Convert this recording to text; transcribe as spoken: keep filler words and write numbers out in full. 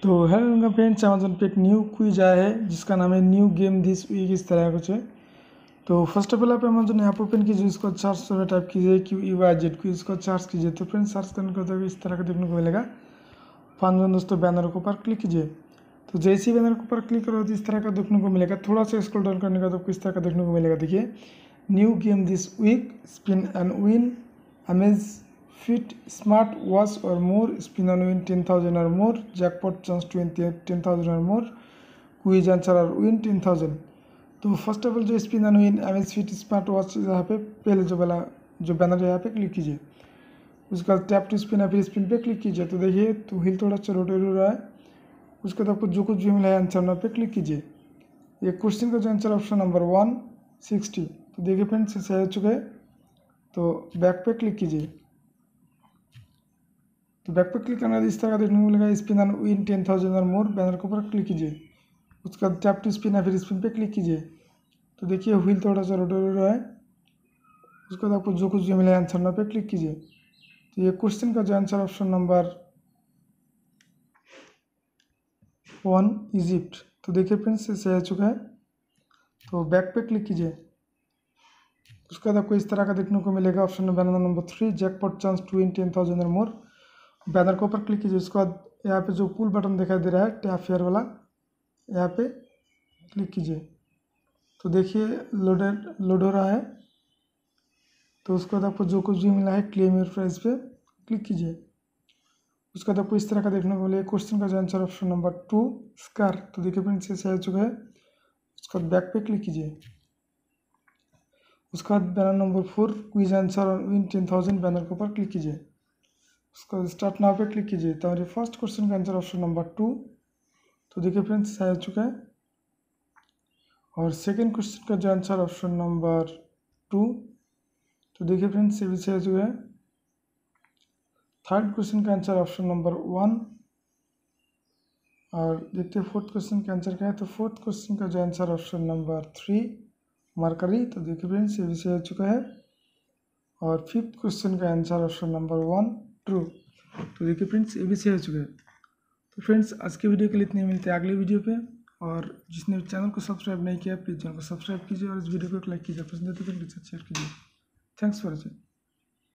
तो hello friends, Amazon पे एक न्यू क्विज आया है जिसका नाम है न्यू गेम दिस वीक, इस तरह कुछ है। तो फर्स्ट ऑफ ऑल आप अमेजन ऐप ओपन कीजिए, इसको सर्च से टाइप कीजिए Q E Y Z Q, इसको सर्च कीजिए। तो फ्रेंड्स सर्च करने के बाद इस तरह का देखने को मिलेगा। पाँच जन दोस्तों बैनर के ऊपर क्लिक कीजिए। तो जैसे ही बैनर के ऊपर क्लिक करो तो इस तरह का देखने को मिलेगा। थोड़ा सा स्क्रॉल डाउन करने का तो किस तरह का देखने को मिलेगा, देखिए new game this week, spin and win, Amazfit smart watch और more, spin and win ten thousand और more, jackpot chance twenty ten thousand और मोर, क्विज आंसर और विन टेन थाउजेंड। तो फर्स्ट ऑफ ऑल जो spin and win Amazfit smart watch, यहाँ पे पहले जो वाला जो बैनर है यहाँ पे क्लिक कीजिए। उसका टैप टू स्पिन है, फिर स्पिन पे क्लिक कीजिए। तो देखिए तो हिल थोड़ा सा रोटेट हो रहा है। उसके बाद आपको जो कुछ भी मिला है आंसर ना पे क्लिक कीजिए। ये क्वेश्चन का जो answer option number one sixty. तो देखिए फ्रेंड्स सही हो चुका है। तो बैक पे क्लिक कीजिए। तो बैक पे क्लिक करने बाद इस तरह का देखने को मिलेगा, spin and win ten thousand और मोर, बैनर के ऊपर क्लिक कीजिए। उसका टैप टू स्पिन है, फिर स्पिन पे क्लिक कीजिए। तो देखिए व्हील थोड़ा सा रोटेट हो रहा है। उसके बाद आपको जो कुछ भी मिला है आंसर ना पे क्लिक कीजिए। तो ये क्वेश्चन का जो answer option number one Egypt. तो देखिए फ्रेंड्स सही आ चुका है। तो बैक पे क्लिक कीजिए। उसके बाद आपको इस तरह का देखने को मिलेगा option banner number three, jackpot chance to win ten thousand और मोर, बैनर के ऊपर क्लिक कीजिए। उसके बाद यहाँ पे जो पुल बटन दिखाई दे रहा है टैप फेयर वाला, यहाँ पे क्लिक कीजिए। तो देखिए लोडेड लोड हो रहा है। तो उसके बाद आपको जो कुछ भी मिला है क्लेम योर प्राइस पे क्लिक कीजिए। उसके बाद आपको इस तरह का देखने को मिलेगा क्वेश्चन का जो आंसर ऑप्शन नंबर टू स्कार। तो देखिए फ्रेंड्स से आ चुका है। उसके बाद बैक पे क्लिक कीजिए। उसके बाद banner number four, quiz answer और विन टेन थाउजेंड, बैनर के ऊपर क्लिक कीजिए। उसके बाद स्टार्ट नाउ पे क्लिक कीजिए। तो हमारे फर्स्ट क्वेश्चन का आंसर ऑप्शन नंबर टू। तो देखिए फ्रेंड्स आ चुका है। और सेकंड क्वेश्चन का जो आंसर ऑप्शन नंबर टू। तो देखिए फ्रेंड्स ये भी सही जो है। थर्ड क्वेश्चन का आंसर ऑप्शन नंबर वन। और देखते हैं फोर्थ क्वेश्चन का आंसर क्या है। तो फोर्थ क्वेश्चन का जो answer option number three mercury. तो देखिए फ्रेंड्स ये भी सही हो चुका है। और फिफ्थ क्वेश्चन का answer option number one true. तो देखिए फ्रेंड्स ये भी सही हो चुका है। तो फ्रेंड्स आज के वीडियो के लिए इतने मिलते हैं अगले वीडियो पे। और जिसने चैनल को सब्सक्राइब नहीं किया प्लीज़ चैनल को सब्सक्राइब कीजिए और इस वीडियो को लाइक कीजिए, पसंद है तो शेयर कीजिए। Thanks for watching.